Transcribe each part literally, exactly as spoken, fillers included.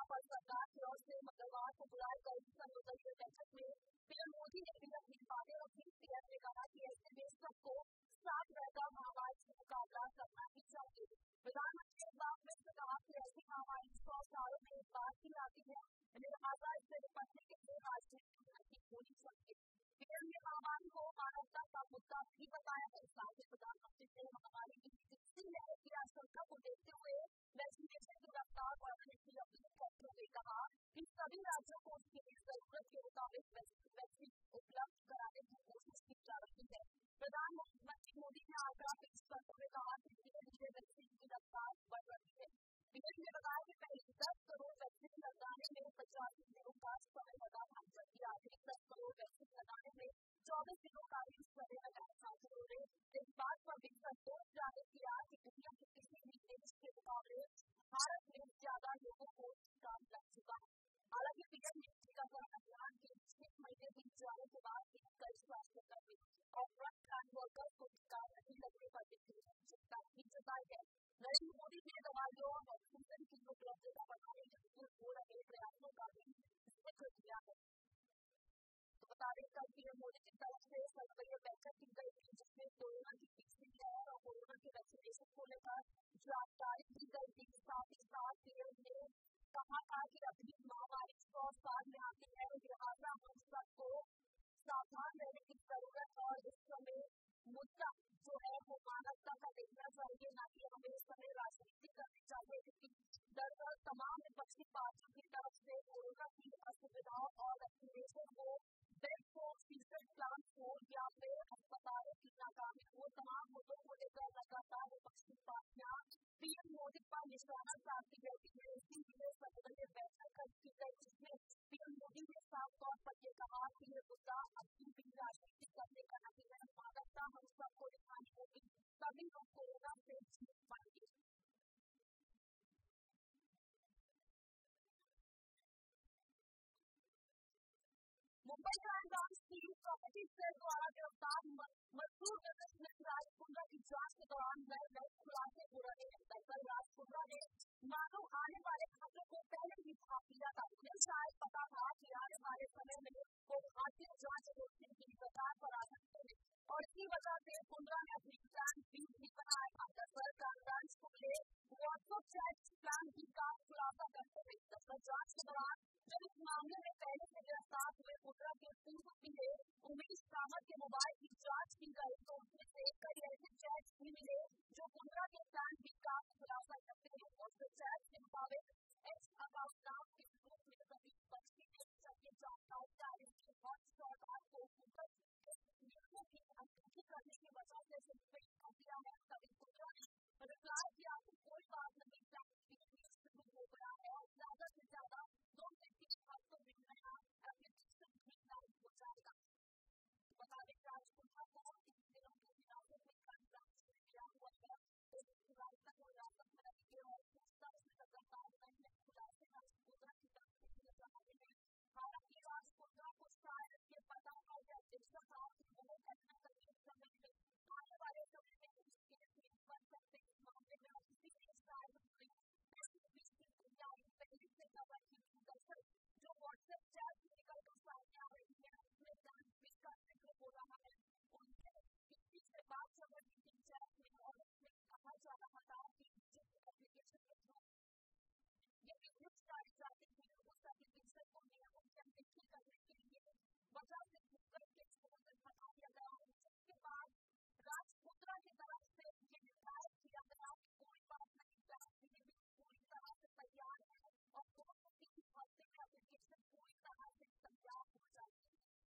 जहां पर सरकार की ओर से मंगलवार को बुलाई गई सर्वदलीय बैठक में पीएम मोदी ने भी अपनी बातें रखी। पीएम ने कहा कि ऐसे में सबको साथ रहकर महामारी से मुकाबला करना ही चाहिए। प्रधानमंत्री ने बात में से कहा कि ऐसी महामारी सौ सालों में एक बार ही आती है, लिहाजा इससे निपटने के लिए राजनीति नहीं होनी चाहिए। पीएम ने महामारी को मानवता का मुद्दा भी बताया है। साथ ही प्रधानमंत्री ने महामारी की तीसरी लहर की आशंका को देखते हुए वैक्सीनेशन की रफ्तार बढ़ाने की अपील करते हुए कहा कि सभी राज्यों को उसके लिए जरूरत के मुताबिक वैक्सीन उपलब्ध कराने की कोशिश की जा रही है। प्रधानमंत्री मोदी ने आग्रह पेश करते हुए कहा कि धीरे धीरे वैक्सीन की रफ्तार बढ़ रही है। पीएम ने बताया कि पहले दस करोड़ वैक्सीन लगाने में पचासी दिनों का समय लगा था, जबकि आखिरी दस करोड़ वैक्सीन लगाने में चौबीस दिनों का ही समय लगा था। उन्होंने इस बात पर भी संतोष जाहिर किया कि दुनिया के किसी भी देश के मुकाबले भारत में ज्यादा लोगों को टीका लग चुका है। हालांकि पीएम ने टीकाकरण अभियान के छह महीने बीत जाने के बाद भी कई स्वास्थ्यकर्मी और फ्रंटलाइन वर्कर्स को टीका नहीं लगने पर भी चिंता भी जताई है। नरेंद्र मोदी ने दवाइयों और ऑक्सीजन की उपलब्धता बढ़ाने के लिए हो रहे प्रयासों का भी जिक्र किया है। तो बता दें कल पीएम मोदी की तरफ से सर्वदलीय बैठक की गई थी, जिसमें कोरोना की तीसरी लहर और कोरोना के वैक्सीनेशन को लेकर जानकारी दी गई थी। साथ ही साथ पीएम ने कहा था कि अभी महामारी सौ साल में आती है, लिहाजा हम सबको सावधान रहने की जरूरत है और इस समय मुद्दा जो है वो मानवता का देखना चाहिए, ना कि हमें इस समय राजनीति करनी चाहिए, क्योंकि दरअसल तमाम विपक्षी पार्टियों की तरफ से कोरोना की असुविधाओं और वैक्सीनेशन को बेड को फीसद प्लान हो या फिर अस्पतालों की नाकामी हो, तमाम मुद्दों को लेकर लगातार विपक्षी पार्टियां पीएम मोदी पर निशाना साधती रहती है। इसीलिए सर्वदलीय बैठक की गई, जिसमें पीएम मोदी ने साफ तौर पर यह कहा कि ये मुद्दा अभी भी राजनीति करने का नहीं है, मानवता हम सबको दिखानी होगी, तभी हम कोरोना से जीत पाएंगे। मुंबई क्राइम ब्रांच की प्रॉपर्टी सेल द्वारा गिरफ्तार मजदूर बिजनेसमैन राज कुंद्रा की जांच के दौरान नए नए खुलासे हो रहे हैं। दरअसल राज कुंद्रा ने मानो आने वाले खतरे को पहले ही भाप लिया था। उन्हें शायद पता था कि आने वाले समय में वो भारतीय जांच एजेंसी की कतार पर आ सकते हैं और इसी वजह से कुंद्रा ने अपनी प्लान बी भी बनाया था। दरअसल क्राइम ब्रांच को मिले व्हाट्सएप चैट प्लान बी का खुलासा करते हुए दरअसल जांच के दौरान जब इस मामले में पहले से गिरफ्तार हुए कुंद्रा के पूर्व पीए उमेश कामत के मोबाइल की जांच की गई तो उसमें से कई ऐसे चैट्स भी मिले जो कुंद्रा के प्लान बी का खुलासा करते हैं। व्हाट्सएप चैट के मुताबिक एक्स अकाउंट नाम के ग्रुप में सभी बच्ची ने चाहिए जानकारी डाली की हॉटस्पॉट आपको गूगल नियमों की अनदेखी करने की वजह से सस्पेंड कर दिया है। तभी कुंद्रा ने रिप्लाई किया कि कोई बात नहीं, प्लान बी शुरू हो गया है और ज्यादा से ज्यादा दो से तीन हफ्तों में नया एप्लीकेशन भी लाइव हो जाएगा। बता दें राज कुंद्रा को तीन दिनों की हिरासत में क्राइम ब्रांच में लिया हुआ है। इस हिरासत को हिरासत में रखेंगे और पूछताछ में लगातार नए नए खुलासे राज कुंद्रा की तरफ से किए जा रहे हैं। हालांकि राज कुंद्रा को शायद ये पता है या अंदेशा था कि वो कहीं न कहीं इस समय में आने वाले समय में इस केस में बन सकते इस मामले में और इसीलिए शायद उन्होंने बीच की तैयारी पहले से कर रखी थी। दरअसल जो व्हाट्सएप चैट निकल कर सामने आ रही है उसमें प्लान बी का जिक्र हो रहा है। उनके किसी से बात चल रही थी चैट में और उसमें कहा जा रहा था कि जिस एप्लीकेशन के थ्रू ये वीडियो डाली जाती थी उस एप्लीकेशन को नियमों की अनदेखी करने के लिए वजह से गूगल के स्टोर से हटा दिया गया और जिसके बाद राज कुंद्रा की तरफ से ये निर्धारित किया गया कि कोई बात नहीं, प्लान बी भी पूरी तरह से तैयार है और दो से तीन हफ्ते में एप्लीकेशन पूरी तरह से तैयार हो जाएगी।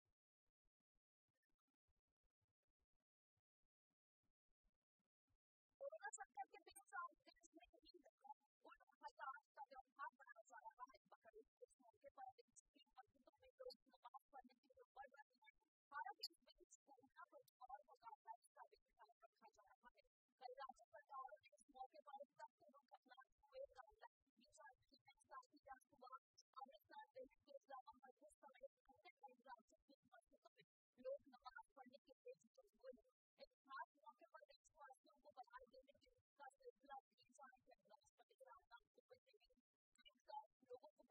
कोरोना संकट के बीच आज देश में ईद उल अजहा का त्योहार मनाया जा रहा है। बकरीद के मौके पर देश की मस्जिदों में लोग नमाज पढ़ने के लिए बढ़ रहे हैं। हालांकि इस बीच कोरोना पर और मुकाबला का भी ख्याल रखा जा रहा है। कई राज्य सरकारों ने इस मौके पर सख्त रुख अपनाते हुए गाइडलाइन दी जा रही है। साथ ही आज सुबह अमृतसर, दिल्ली के जामा मस्जिद समेत अन्य कई राज्यों की मस्जिदों में लोग नमाज पढ़ने के लिए जुटे हुए हैं। इस खास मौके पर देशवासियों को बधाई देने का सिलसिला भी जारी है। राष्ट्रपति रामनाथ कोविंद ने भी ट्वीट कर लोगों को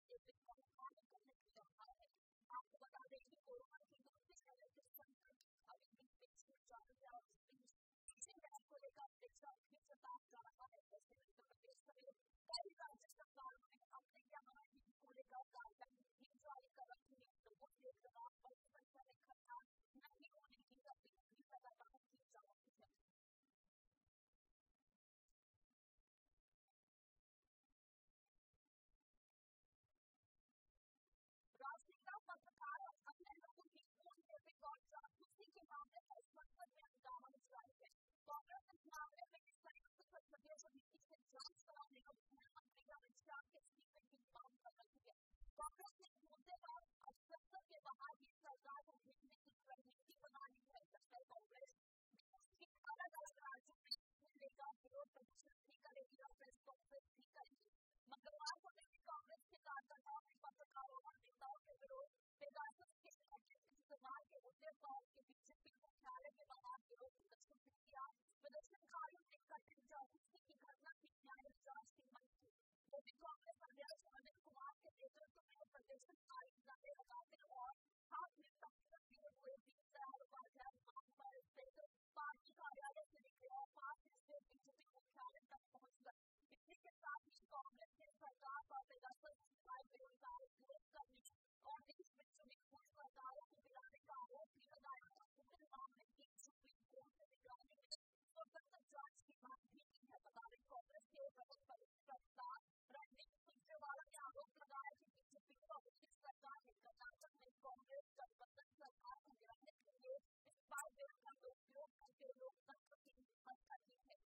के बिल का मुकाबला करने की रहा है। आपको बता दें कि कोरोना की दूसरी लहर के संकट अभी भी देश में जारी है और इस बीच तीसरी लहर को लेकर दिशा भी जताया जा रहा है। जैसे उत्तर प्रदेश समेत कई राज्य सरकारों ने अपने यहाँ को लेकर गाइडलाइन भी जारी कर रखी है। लोगों से जवाब बड़ी संख्या में इकट्ठा नहीं होने की अपील भी लगातार की जा रही है। राजनेता, पत्रकार और अन्य लोगों की खून से रिकॉर्ड जासूसी के मामले पर संसद में हंगामा मच रहा है। कांग्रेस इस मामले में संयुक्त संसदीय समिति से जांच कराने और गृहमंत्री अमित शाह के इस्तीफे की मांग कर रही है। कांग्रेस ने इस मुद्दे पर अब संसद के बाहर ही सरकार को घेरने की रणनीति बनानी है। जबकि कांग्रेस देश के अलग अलग राज्यों में लेकर विरोध प्रदर्शन भी करेगी और प्रेस कॉन्फ्रेंस भी करेगी। मंगलवार को दिल्ली कांग्रेस के कार्यकर्ताओं ने पत्रकारों और नेताओं के विरोध पेगासस के इस्तेमाल के मुद्दे पर उनके बीजेपी मुख्यालय के बाहर विरोध प्रदर्शन भी किया। प्रदर्शनकारियों ने कथित जासूसी की घटना की न्यायिक जांच की मांग की। दिल्ली कांग्रेस अध्यक्ष अनिल कुमार के नेतृत्व में प्रदर्शनकारी नारे लगाते और हाथ में तख्तियां लिए हुए दीनदयाल उपाध्याय मार्ग पर स्थित पार्टी कार्यालय से निकले और पास से बीजेपी मुख्यालय तक पहुंच गए। इसी के साथ ही कांग्रेस ने सरकार पर पेगासस मिसाइल बेरोजगार उपयोग करने और देश में चुनी हुई सरकारों को गिराने का आरोप भी लगाया और पूरे मामले की सुप्रीम कोर्ट में निगरानी में स्वतंत्र जांच की मांग भी की है। बता दें कांग्रेस के प्रवक्ता रणदीप सुरजेवाला ने आरोप लगाया कि बीजेपी कांग्रेस सरकार ने कर्नाटक में कांग्रेस गठबंधन सरकार को गिराने के लिए मिसाइल बेरोजगार उपयोग करके लोकतंत्र की हत्या की है।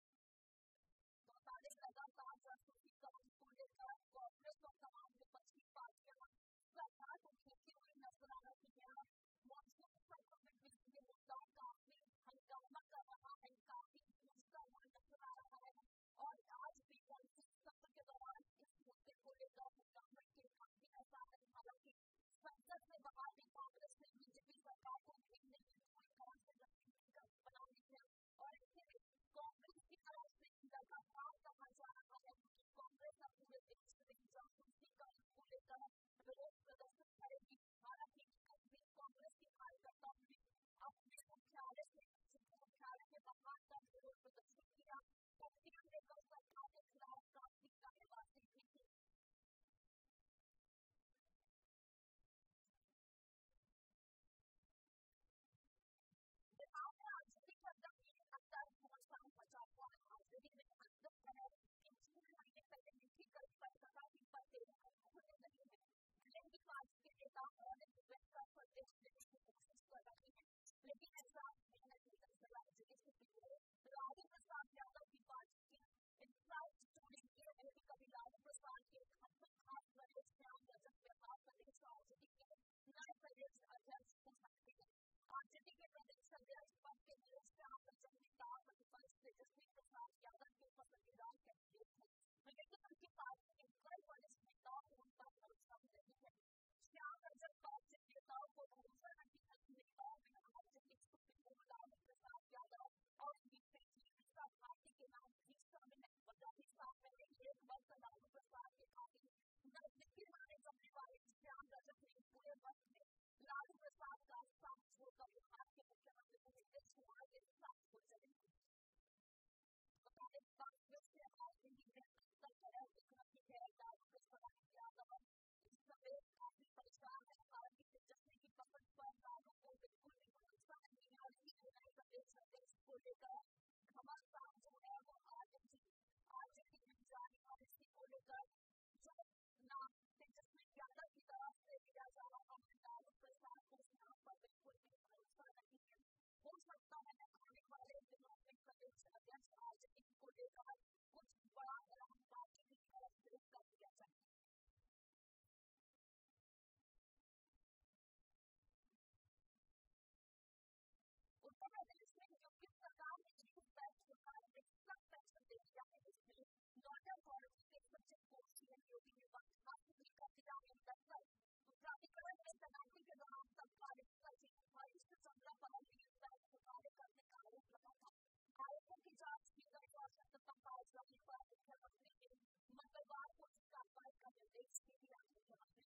बता दें लगातार जासूसी कांड को लेकर कांग्रेस और तमाम विपक्षी पार्टियां सरकार को घेरती हुई नजर आ रही है। मॉनसून सत्र में भी ये मुद्दा काफी हंगामा कर रहा है, काफी गूंजता हुआ नजर आ रहा है और आज भी मॉनसून सत्र के दौरान इस मुद्दे को लेकर हंगामे के काफी आसार है। हालांकि संसद से बाहर भी कांग्रेस ने बीजेपी सरकार को घेरने की पूरी तरह से रणनीति बना ली है और इससे कांग्रेस की तरफ से लगातार कहा जा रहा है कि कांग्रेस अब पूरे देश में जासूसी कांड को लेकर विरोध प्रदर्शन करेगी। हालांकि कल भी कांग्रेस के कार्यकर्ताओं ने अपने मुख्यालय से मुख्यालय के बाहर तक विरोध प्रदर्शन किया। तख्तियां लेकर सरकार के खिलाफ काफी नारेबाजी भी की। बिहार में आरजेडी के अध्यक्ष अख्तर घमासान बचा हुआ है। आरजेडी में अंदर है कि छह महीने पहले लिखी गई परिकथा की पत्ते खुलने लगी है। दिल्ली पार्टी के नेता और बेहतर प्रदेश देने की कोशिश कर रहे हैं, लेकिन ऐसा नहीं है। दरअसल आरजेडी से पहले लालू प्रसाद यादव की पार्टी की इनसाइड स्टोरी ये है कि कभी लालू प्रसाद के खास प्रदेश श्याम रजक बिहार प्रदेश आरजेडी के नए प्रदेश अध्यक्ष हो सकते हैं। आरजेडी के प्रदेश अध्यक्ष पद के लिए श्याम रजक नेता प्रतिपक्ष तेजस्वी प्रसाद यादव के पसंदीदा कैंडिडेट थे, लेकिन उनकी पार्टी के कई वरिष्ठ नेताओं को उन पर भरोसा नहीं है। श्याम रजक पर जिन नेताओं को भरोसा नहीं है, नेताओं में आरजेडी सुप्रीमो लालू प्रसाद यादव और उनकी बेटी मीसा भारती के नाम भी शामिल है। वजह इस साल पहले एक वक्त लालू प्रसाद के काफी नजदीकी माने जाने वाले श्याम रजक ने पूरे वक्त में लालू प्रसाद का साथ छोड़कर बिहार के मुख्यमंत्री नीतीश कुमार के साथ हो चले। बता दें कांग्रेस से आरजेडी में अंतर कलह दिख रही है। लालू प्रसाद यादव इस समय काफी परेशान है। हालांकि तेजस्वी की पकड़ पर लालू को बिल्कुल भी भरोसा नहीं है और इसी नए प्रदेश अध्यक्ष को लेकर घमासान जो है वो आरजेडी आरजेडी में जारी और इसी को लेकर जो नाम तेजस्वी यादव की तरफ से दिया जा रहा है, लालू प्रसाद को उस नाम पर बिल्कुल भी भरोसा नहीं है। हो सकता है आने वाले दिनों में प्रदेश अध्यक्ष आरजेडी को लेकर कुछ बड़ा ऐलान पार्टी की तरफ से कर दिया जाए। उत्तर प्रदेश में यूपी सरकार ने एक पैंतीस हजार एक्स्ट्रा पेंशन दे दिया है। इसमें नोडल अथॉरिटी के सचिव को सीएम योगी ने बर्खास्त भी कर दिया है। दरअसल प्राधिकरण में तैनाती के दौरान तत्कालीन सचिव हरीश चंद्रा पर बैंक घोटाले करने का आरोप लगा था। आरोपों की जांच की गई और सत्यता पाए जाने पर मुख्यमंत्री ने मंगलवार को इस कार्रवाई का निर्देश भी दिया है।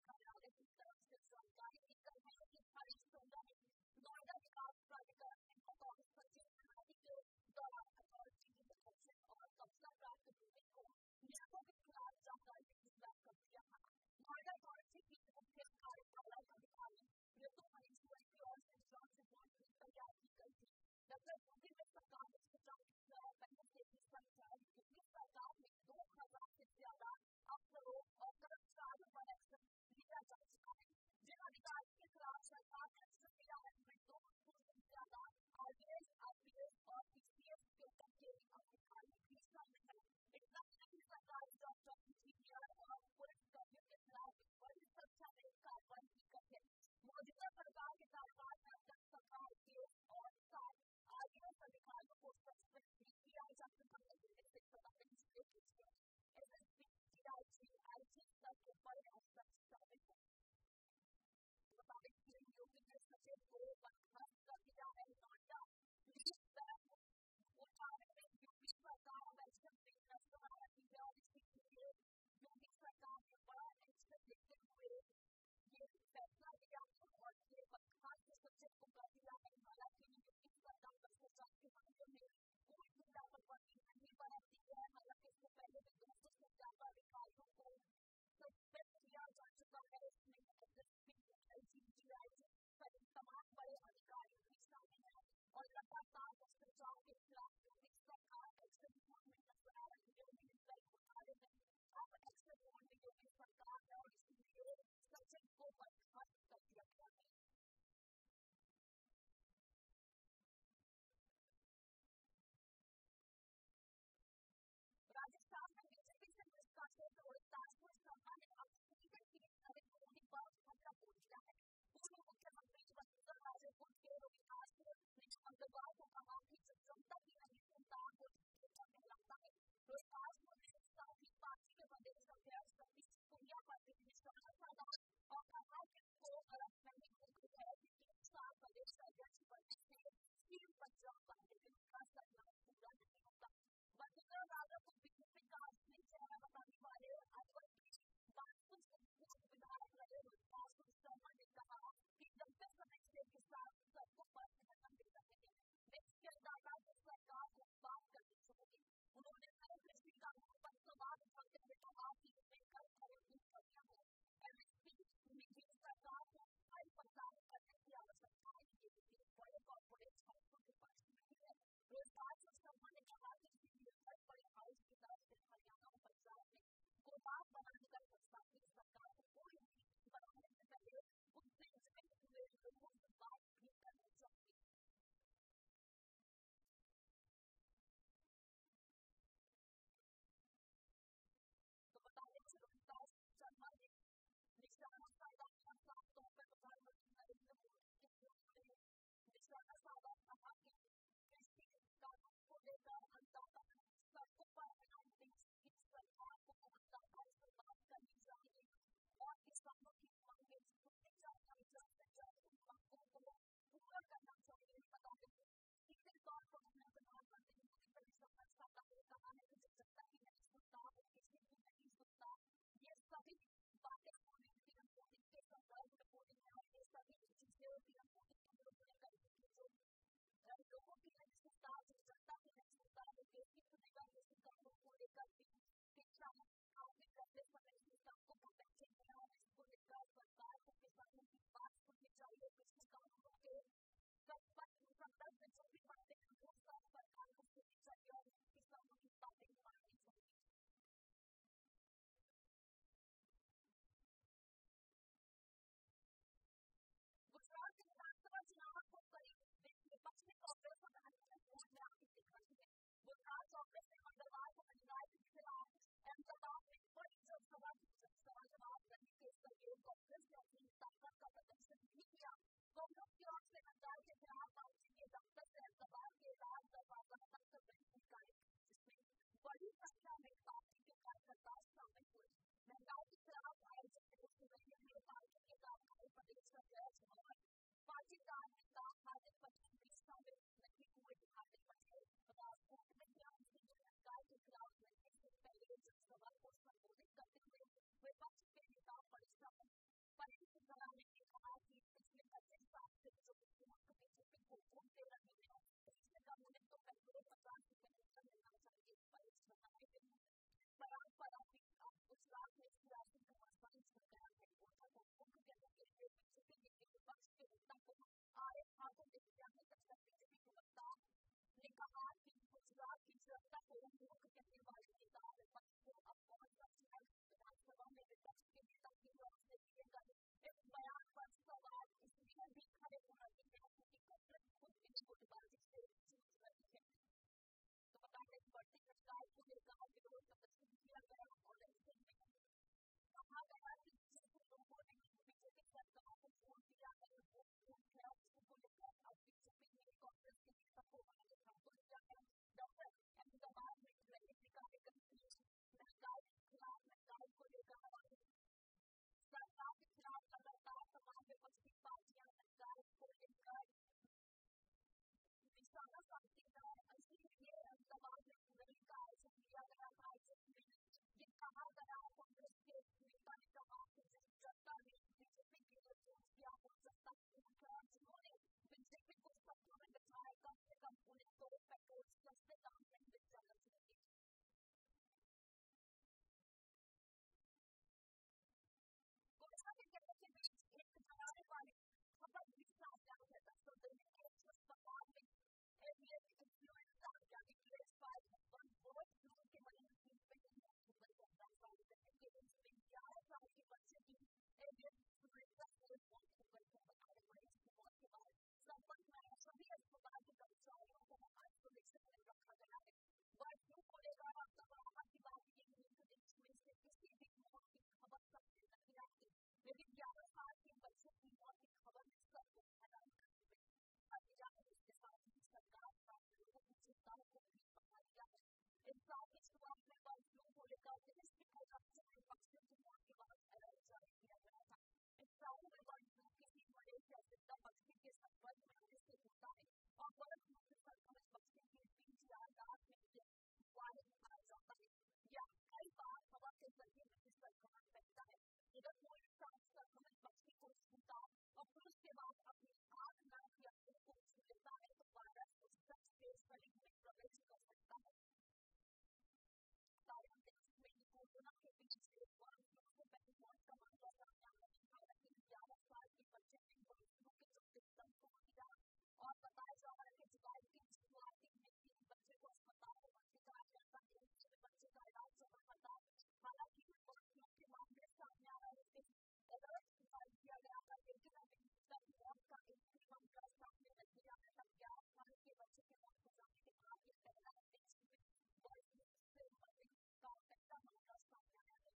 कार्यालय की तरफ से जानकारी दी गई है कि हरीश चंद्रा ने नोएडा विकास प्राधिकरण में बतौर सचिव तैनाती के दौरान अथॉरिटी की डिटेक्शन और कब्जा प्राप्त भूमि को नियमों के खिलाफ जानकारी देकर कर दिया था। नोएडा अथॉरिटी की मुख्य कार्यपालक अधिकारी ऋतु महेश्वरी की ओर से जांच रिपोर्ट भी तैयार की गई थी। डॉक्टर यूपी में सरकार ने जांच किया पहले से ही सरकार यूपी सरकार में दो हजार से ज्यादा अफसरों और कर्मचारियों पर एक्शन लिया जा चुका है। जिन अधिकारियों के खिलाफ सरकार ने एक्शन लिया है उनमें दो सौ से ज्यादा आईएएस, आईपीएस और पीसीएस के तक के अधिकारी भी शामिल हैं। इतना ही नहीं, सरकारी डॉक्टर, इंजीनियर और पुलिस कर्मियों के खिलाफ बड़ी संख्या में कार्रवाई की गई है। मौजूदा सरकार के कार्यकाल में अब तक सरकार के और सात आईएएस अधिकारियों को सस्पेंड भी किया जा चुका है। इससे प्रभावित जिले के एसएसपी, डीआईजी, आईजी तक के बड़े अफसर शामिल हैं। प्रभावित यूपी के सचिव को बर्खास्त कर दिया है। नोएडा पुलिस बैंक घोटाले में यूपी सरकार अब एक्शन लेना शुरू की है और इसके लिए यूपी सरकार ने बड़ा एक्शन लेते हुए ये फैसला लिया है और ये बर्खास्त सचिव को कर दिया है। हालांकि यूपी सरकार भ्रष्टाचार के मामले में कोई भी लापरवाही नहीं बरतती है। हालांकि इससे पहले भी दो सौ से ज्यादा अधिकारियों को सस्पेंड किया जा चुका है। इसमें एसएसपी, आईजी, डीआईजी सहित तमाम बड़े अधिकारी भी शामिल हैं और लगातार भ्रष्टाचार के खिलाफ यूपी सरकार एक्शन मोड में नजर आ रही है। मिनिस्टर घोटाले में अब एक्शन मोड में यूपी सरकार है और इसलिए सचिव को बर्खास्त कर दिया गया है। राजस्थान में बीजेपी से निष्कासित रोहितास शर्मा ने अब सीधे पीएम नरेंद्र मोदी पर हमला बोल दिया है। पूर्व मुख्यमंत्री वसुंधरा राजे खुद के रोहितास ने मंगलवार को कहा कि जब जनता की नहीं सुनता वो झूठा कहलाता है। रोहितास ने साथ ही पार्टी के प्रदेश अध्यक्ष सतीश पूनिया पर भी निशाना साधा और कहा कि वो गलत नहीं होती है कि तीन साल प्रदेश अध्यक्ष बनने से सीएम बन जाता है, लेकिन उनका सपना पूरा नहीं होता। वसुंधरा राजे को बीजेपी का असली चेहरा बताने वाले अरवल के बानसूर से पूर्व विधायक रहे रोहितास शर्मा ने कहा कि लंबे समय से किसान सड़कों पर धरना दे रहे हैं। इसके अंदाजा की सरकार को बात करनी चाहिए। उन्होंने नए कृषि कानून पर सवाल उठाते हुए कहा कि इसमें कर खरीद कमियां हैं। एमएसपी में भी सरकार को स्थायी बदलाव करने की आवश्यकता है। ये भी बड़े कॉर्पोरेट हाउसों के पास नहीं है। रोहितास शर्मा ने कहा कि बड़े हाउस की तरफ से हरियाणा और पंजाब में गोदाम बनाने का प्रस्ताव की सरकार को कोई नीति बनाने से पहले उनसे जुड़े हुए लोगों से बात भी करनी चाहिए। तो बता दें कि रोहितास शर्मा ने निशाना साधा और साफ तौर पर प्रधानमंत्री नरेंद्र मोदी के विरुद्ध निशाना साधा कहा कि कृषि कानून को लेकर अंततः सड़कों पर आए देश की सरकार को अंततः से बात करनी चाहिए और किसानों की मांगें सुननी चाहिए। जल्द से जल्द उन मांगों को पूरा करना चाहिए। बता दें सीधे तौर पर उन्होंने प्रधानमंत्री मोदी पर निशाना साधा हुए कहा है कि जो जनता की नहीं सुनता वो किसी की नहीं सुनता। ये सभी बातें उन्होंने पीएम मोदी के संदर्भ में बोली है और ये सभी चीजें पीएम मोदी के विरुद्ध में कही कि जो लोगों की नहीं सुनता, जो जनता की नहीं सुनता, वो देश की सुनेगा। कृषि कानून को लेकर भी किसान काफी लंबे समय से सबको बैठे हैं और इसको लेकर सरकार को किसानों की बात सुननी चाहिए। कृषि कानूनों के संदर्भ में जो भी बातें हैं वो सब सरकार को सुननी चाहिए और किसानों की बातें माननी चाहिए। गुजरात के विधानसभा चुनाव को करीब विपक्ष ने कांग्रेस और महाराष्ट्र बोर्ड में आगे दिखाई है। गुजरात कांग्रेस ने मंगलवार को महिलाओं के खिलाफ अहमदाबाद में बड़ी जनसभा की जनसभा जवाब देने के सहयोग कांग्रेस ने अपनी ताकत का प्रदर्शन भी किया। कांग्रेस की ओर से महिलाओं के खिलाफ पार्टी के दफ्तर से अहमदाबाद के लाल दरवाजा तक रैली निकाली, जिसमें बड़ी संख्या में पार्टी के कार्यकर्ता शामिल हुए। महिलाओं के खिलाफ आयोजित इस रैली में पार्टी के कार्यकारी प्रदेश अध्यक्ष और पार्टी का नेता हार्दिक पटेल भी शामिल नहीं हुए। हार्दिक पटेल राजकोट में उनसे जो महिलाओं के खिलाफ रैली से पहले जनसभा को संबोधित करते हुए विपक्ष के नेता परेशान परेश धराने ने कहा कि पिछले पच्चीस साल से जो मुख्य बीजेपी को वोट दे रही है इससे कम उन्हें तो पेट्रोल पचास रुपए लीटर मिलना चाहिए। परेश धराने के बराबर परासी गुजरात में सियासी घमासान चल गया है। उनका मुख्य कहने के लिए बीजेपी के विपक्ष के नेता को आए हाथों में जाने तक बीजेपी के वक्ता ने कहा कि गुजरात की जनता को मूर्ख कहने वाले नेता विपक्ष को अब कौन सा चुनाव विधानसभा में विपक्ष के नेता की ओर से दिए गए इस बयान पर सवाल इसलिए भी खड़े हो रहे हैं क्योंकि कांग्रेस खुद भी गुटबाजी से जूझ रही है। तो बता दें बढ़ती महंगाई को लेकर विरोध प्रदर्शन किया गया और ऐसे में कहा गया कि जिस लोगों ने बीजेपी सरकार को वोट दिया है वो वोट है उसी को लेकर अब बीजेपी ने कांग्रेस के नेता को आगे हाथों लिया है। डॉक्टर अहमदाबाद में रैली कार्यक्रम महंगाई के खिलाफ महंगाई को लेकर सरकार के खिलाफ लगातार तमाम विपक्षी पार्टियां महंगाई को लेकर निशाना साधती है। इसीलिए अहमदाबाद में रैली का आयोजन किया गया था जिसमें ये कहा गया कांग्रेस के नेता ने कहा कि जिस जनता ने बीजेपी के लिए वोट किया वो जनता खून है जिन्होंने बीजेपी को सत्ता में बिठाया कम से कम उन्हें तो पेट्रोल सस्ते दाम में मिल जाना चाहिए। कोरोना के कहने के बीच एक डराने वाली खबर भी सामने आई है। दरअसल दिल्ली के एक अस्पताल में एवियन इन्फ्लुएंजा यानी कि H five N one bird flu के मरीज की पहली मौत हो गई है। जानकारी देने के लिए ग्यारह साल के बच्चे की एवियन इन्फ्लुएंजा से मौत हो गई है। बताया मरीज की मौत के बाद संपर्क में आए सभी अस्पताल के कर्मचारियों को आइसोलेशन में रखा गया है। बर्ड फ्लू को लेकर अब तक राहत की बात ये हुई कि देश में से किसी भी मौत की खबर सामने नहीं आती लेकिन ग्यारह साल के बच्चे की मौत की खबर ने सबको हैरान कर दिया। आगे जाकर इसके साथ ही सरकार ने लोगों की चिंताओं को भी बढ़ा दिया है। इस साल की शुरुआत में बर्ड फ्लू को लेकर देश के कई राज्यों में पक्षियों की मौत के बाद अलर्ट जारी किया गया था। इस साल में बर्ड फ्लू किसी बड़े या जिंदा पक्षी के संपर्क में आने से होता है और बर्ड फ्लू से संक्रमित पक्षी के पीजीआर दांत में वायरस पाया जाता है या कई बार हवा के जरिए में संक्रमण फैलता है। अगर कोई इंसान संक्रमित पक्षी को छूता और फिर उसके बाद अपनी आंख नाक या मुंह को छू लेता है तो वायरस उस शख्स के शरीर में प्रवेश कर सकता है। सारे देश में कोरोना के बीच एक बर्ड फ्लू से पहली मौत का मामला सामने आया है। हालांकि ग्यारह साल के बच्चे ने बर्ड फ्लू के चलते दम तोड़ दिया और बताया जा रहा है कि जुलाई की शुरुआती में तीन बच्चे को अस्पताल में भर्ती कराया गया था। एक दूसरे बच्चे का इलाज चल रहा था। हालांकि बर्ड फ्लू के मामले सामने आ रहे थे अलर्ट जारी किया गया था लेकिन अभी तक मौत का एक भी मामला सामने नहीं आया था। ग्यारह साल के बच्चे की मौत हो जाने के बाद ये पहला देश में बर्ड फ्लू से मरने का पहला मामला सामने आया है।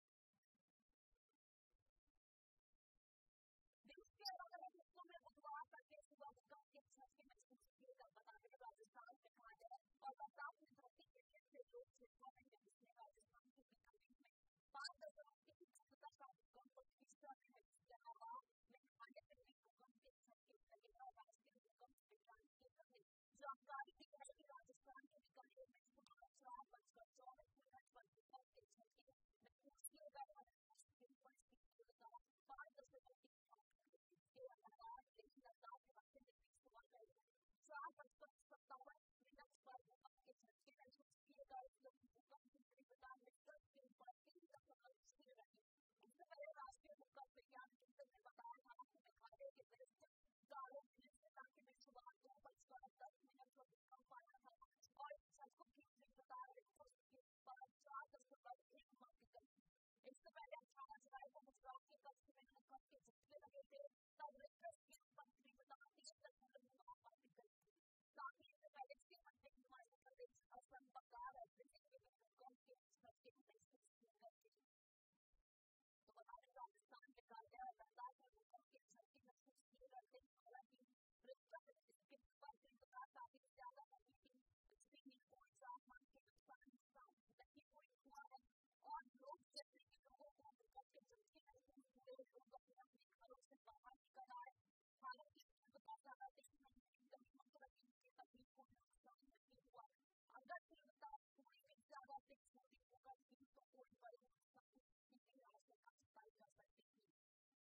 देश के अलग अलग हिस्सों में बुधवार तक सुबह भूकंप के झटके महसूस किए गए। बताया गया राजस्थान में खाया और बरसात में धरती गिरने से लोग चिंता में हैं। इसमें राजस्थान के बीकानेर में पांच दशमलव तीन तीव्रता का भूकंप तीसरा है। इसके अलावा मेघालय में भी भूकंप के झटके लगे और राष्ट्रीय भूकंप वैज्ञानिक केंद्र ने जानकारी दी है कि राजस्थान के बीकानेर में सुबह चार बजकर चौबीस मिनट पर भूकंप के झटके महसूस किए गए और इसकी तीव्रता पांच दशमलव तीन इसके अलावा लेह लद्दाख के बच्चे ने भी सुबह गए चार बजकर सत्तावन मिनट पर भूकंप के झटके महसूस किए गए जबकि भूकंप की तीव्रता रिक्टर स्केल पर तीन दशमलव छह रही। इससे पहले राष्ट्रीय भूकंप विज्ञान केंद्र ने बताया था कि मेघालय के वेस्ट गारो विलेज इलाके में सुबह दो बजकर दस मिनट पर भूकंप आया था और झटकों की तीव्रता रिक्टर स्केल पर चार दशमलव एक मापी गई थी। इससे पहले अठारह जुलाई को गुजरात के कच्छ में भूकंप के झटके लगे थे तब रिक्टर स्केल पर तीव्रता तीन दशमलव नौ मापी गई थी। साथ ही इससे पहले इसके मध्य हिमाचल प्रदेश असम बंगाल और दिल्ली में भी भूकंप के झटके महसूस किए गए थे। तो बता दें राजस्थान मेघालय और लद्दाख में भूकंप के झटके महसूस किए गए थे। हालांकि रिक्टर स्केल पर तीव्रता काफी ज्यादा नहीं थी। इससे ही कोई जान माल के नुकसान नहीं हुआ है और लोग जैसे कि लोगों को भूकंप के झटके महसूस हुए लोग अपने अपने घरों से बाहर निकल आए। हालांकि तीव्रता ज्यादा तेज नहीं थी तभी मतलब इनके तकलीफ को नुकसान नहीं हुआ। अगर तीव्रता थोड़ी भी ज्यादा तेज होती भूकंप की तो कोई बड़े नुकसान की भी आशंका जताई जा सकती थी।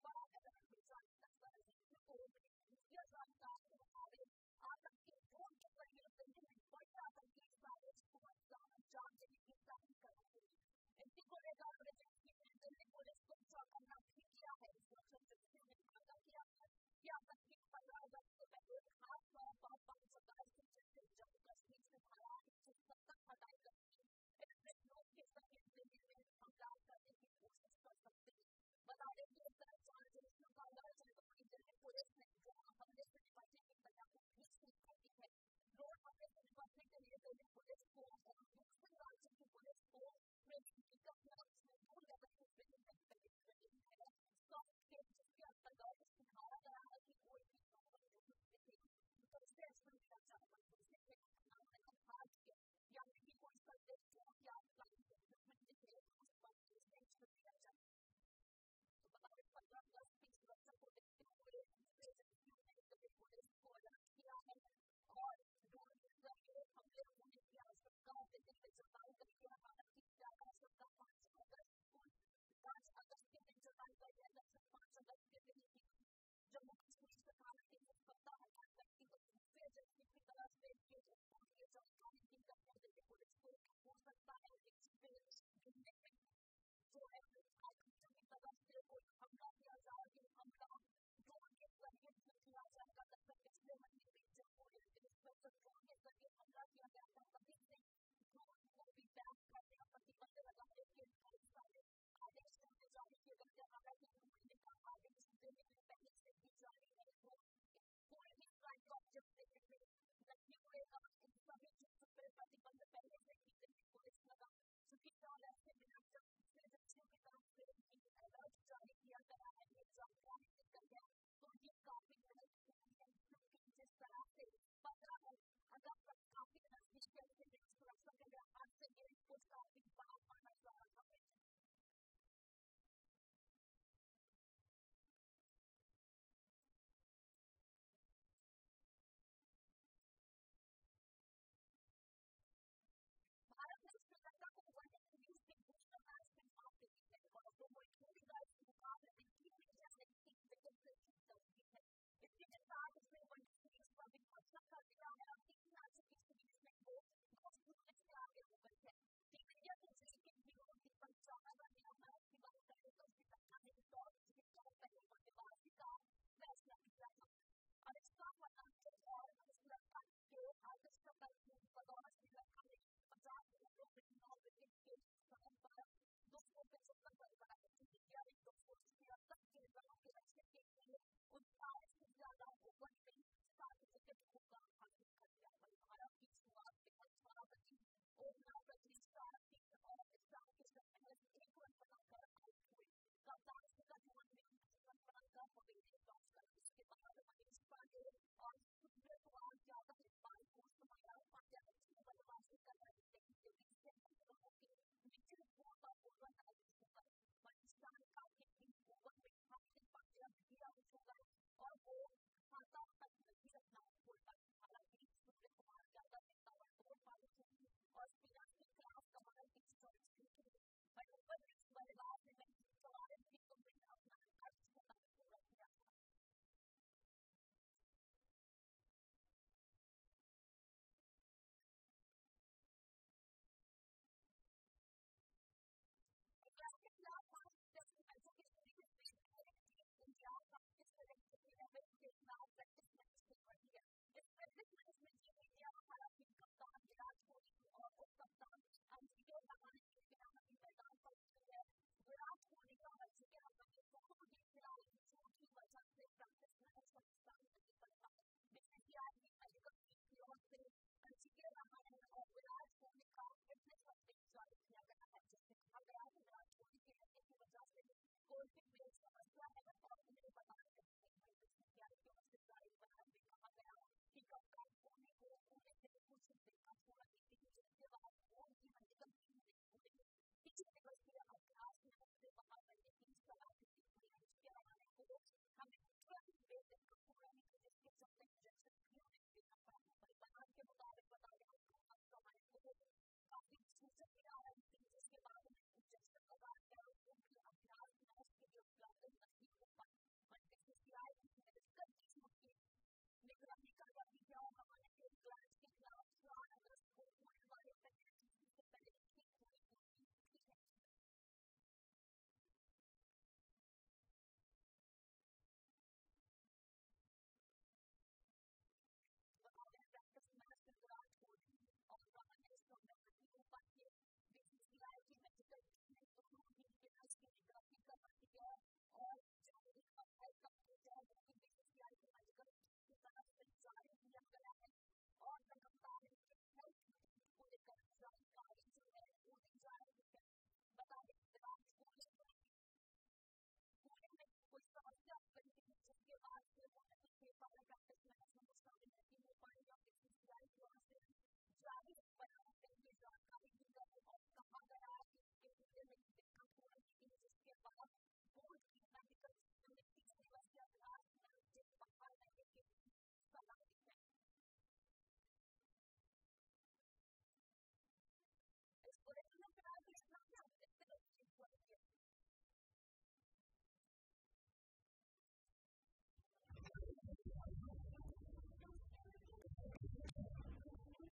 बड़ा कदम है को दूसरा जानकार के मुताबिक आतंक के ड्रोन के जरिए दिल्ली में बड़ी आतंकी साजिश को अंजाम देने की तैयारी कर रही है। इसी को लेकर एजेंसी ने दिल्ली पुलिस को चौकन्ना भी किया है। सुरक्षा एजेंसियों ने वादा किया है कि आतंकी पंद्रह अगस्त से पहले खास तौर पर पांच सत्ताईस से जम्मू कश्मीर से धारा एक सौ सत्तर हटाई गई इलेक्ट्रिक लोग के जरिए दिल्ली में हमला करने की कोशिश कर सकते हैं। बता दें कि इस तरह चार एजेंसियों का अलर्ट है। वहीं दिल्ली पुलिस ने ड्रोन हमले से निपटने की तैयारी भी शुरू कर दी है। ड्रोन हमले से निपटने के लिए दिल्ली पुलिस को और दूसरे राज्यों की पुलिस को ट्रेनिंग की गई है। इसमें दो लेवल की ट्रेनिंग ट्रेनिंग है सॉफ्ट स्किल जिसके अंतर्गत सिखाया गया है कि कोई भी नॉर्मल ड्रोन दिखे तो उसे एक्शन लिया जाएगा। दूसरे ट्रेनिंग हार्ड स्किल यानी कि कोई संदेश ड्रोन या फ्लाइंग इक्विपमेंट दिखे तो उस पर एक्शन लिया जाए। तो बता दें पंद्रह अगस्त की सुरक्षा को देखते हुए दूसरे एजेंसियों ने दिल्ली पुलिस को अलर्ट किया है और ड्रोन के जरिए हमले होने की आशंका दिल्ली में जताई गई है। हालांकि ज्यादा आशंका पांच अगस्त को पांच अगस्त के दिन जताई गई है। दरअसल पांच अगस्त के दिन ही जम्मू कश्मीर सरकार ने तीन सौ सत्तर हटाई गई थी। तो दूसरी एजेंसी की तरफ से ये जानकारी दी गई है दिल्ली पुलिस को हो सकता है दिल्ली में जो है आतंकियों की तरफ से कोई हमला किया जाए कि हमला ड्रोन के जरिए भी किया जाएगा। दरअसल पिछले महीने में जम्मू इंस्पेक्टर ड्रोन के जरिए हमला किया गया था। तभी से ड्रोन को भी बैन करने और प्रतिबंध लगाने के कई सारे आदेश हमने जारी किए गए थे। हालांकि दो महीने का आदेश दिल्ली में पहले से ही जारी है। कोई भी फ्लाइट ऑब्जेक्ट देखने में नहीं उड़ेगा। इन सभी चीजों पर प्रतिबंध पहले से ही दिल्ली पुलिस लगा चुकी है और ऐसे में दूसरे एजेंसियों की तरफ से अलर्ट जारी किया गया है। ये जानकारी दी गई है तो ये काफी महत्वपूर्ण है क्योंकि जिस तरह से पंद्रह अगस्त तक काफी नजदीक है इसलिए सुरक्षा के लिहाज से ये कुछ काफी बड़ा माना जा रहा है। भारत ने श्रीलंका को वन सीरीज के दूसरे मैच में मात दे दी है और दोनों खेली गए मुकाबले में तीन विकेट से तीन विकेट से जीत दर्ज है। इसके साथ उसने वन सीरीज पर भी अच्छा कर दिया है और तीन मैचों की सीरीज में वो दो शून्य से आगे हो गई है। टीम इंडिया की जीत के हीरो दीपक चाहर ने मैच की बात करें तो श्रीलंका ने टॉस जीतकर पहले बल्लेबाजी का फैसला किया था। अनुष्का फर्नांडिस और श्रीलंका के अर्धशतक की बदौलत श्रीलंका ने पचास ओवरों में नौ विकेट के स्थान पर दो सौ पचहत्तर रन बनाए। इंडिया ने दो सौ छिहत्तर के रनों के लक्ष्य के लिए उनतालीस से ज्यादा ओवर में सात विकेट को हासिल कर लिया। वहीं भारत की शुरुआत में अठारह बची ओपनर पच्चीस चार और इस्लाम के महज एक रन बनाकर आउट हुए। कप्तान शिखर धवन ने उन्नीस रन बनाकर हवेली टॉस कर उसके बाद मनीष पांडे और सूर्य कुमार यादव ने बाईस को संभाला। पांड्या ने छह बल्लेबाजी कर रहे थे लेकिन सैंतीस रनों के निचले स्कोर पर वो रन नहीं कर पाकिस्तान का तीन ओवर में हार्दिक पांड्या भी आउट हो गए और वो खाता तक नहीं रखना भूल पाए। हालांकि सूर्य कुमार यादव ने ताबड़तोड़ पारी खेली और स्पिनर के खिलाफ कमाल की स्ट्राइक्स भी खेली। वहीं ओपनर्स बल्लेबाज ने चौवालीस गेंदों में अपना अर्धशतक पूरा किया था। इंग्लैंड के खिलाफ पांच टेस्ट मैचों की सीरीज में इंडिया इस तरह के लेवल के खिलाफ प्रैक्टिस मैच खेल रही है। इस प्रैक्टिस मैच में टीम इंडिया भारत के कप्तान विराट कोहली और उप कप्तान अजिंक्य रहाणे के खिलाफ मैदान पर उतरी है। विराट कोहली और अजिंक्य रहाणे दोनों ही खिलाड़ी चोट की वजह से प्रैक्टिस मैच का हिस्सा नहीं बन पाए। बीसीसीआई की मेडिकल टीम की ओर से अजिंक्य रहाणे और विराट कोहली का फिटनेस अपडेट जारी किया गया है जिसमें कहा गया है विराट कोहली के हत्या की वजह से कोई भी समस्या है और उन्हें बताया गया है। बीसीसीआई की ओर से जारी बयान में कहा गया कि कप्तान कोहली को पूरे दिन कुछ दिन का छोड़ा लेकिन जिसके बाद वो उनकी मेडिकल टीम ने उन्हें तीन दिवसीय अभ्यास में से बाहर रहने की सलाह दी थी। अजिंक्य रहाणे को हमें तुरंत बेहतर पूरा नहीं जिसके चलते इंजेक्शन भी उन्हें देना पड़ा। बयान के मुताबिक बताया गया रहाणे को काफी सूचक भी आ रही थी जिसके बाद उन्हें इंजेक्शन लगाया गया और उनके अभ्यास मैच के लिए उपलब्ध नहीं हो पाए। जानकारी जो है वो दी जा रही है। बता दें आज स्कूल स्कूल में कोई समस्या बनी थी जिसके बाद से वो नहीं दे पा रहे प्रैक्टिस मैनेजमेंट को शामिल नहीं हो पाए या बीसीसीआई द्वारा से जारी बनाने के लिए जानकारी दी गई और कहा गया है कि इसके लिए में दिक्कत हो रही थी जिसके बाद